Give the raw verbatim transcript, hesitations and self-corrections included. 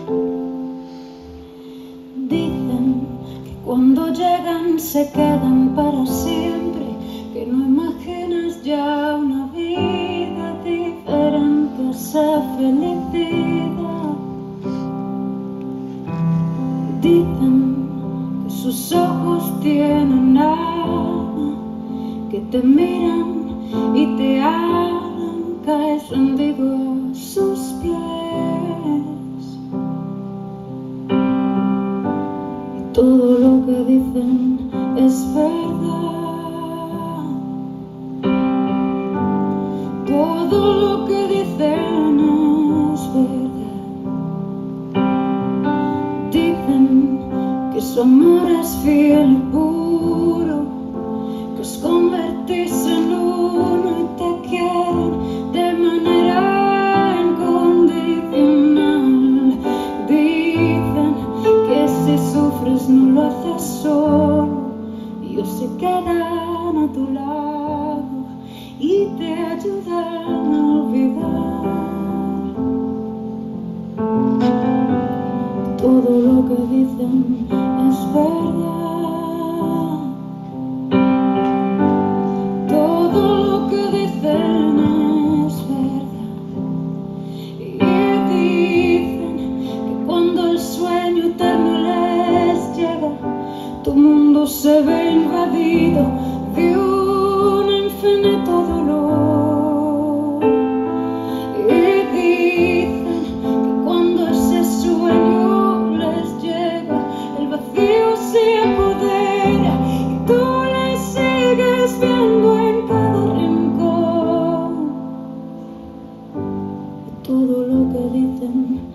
Dicen que cuando llegan se quedan para siempre, que no imaginas ya una vida diferente a esa felicidad. Dicen que sus ojos tienen alma, que te miran y te hablan, caes rendido a sus pies. Y todo lo que dicen es verdad. Todo lo que dicen es verdad. Dicen que su amor es fiel y puro, que os convertís en uno y te quieren de manera incondicional. Dicen que si sufres no lo haces solo, ellos se quedan a tu lado y te ayudan a olvidar. Todo lo que dicen es verdad. Todo lo que dicen es verdad. Y dicen que cuando el sueño eterno les llega, tu mundo se ve invadido de un infinito dolor. Y dicen que cuando ese sueño les llega, el vacío se apodera y tú le sigues viendo en cada rincón. Y todo lo que dicen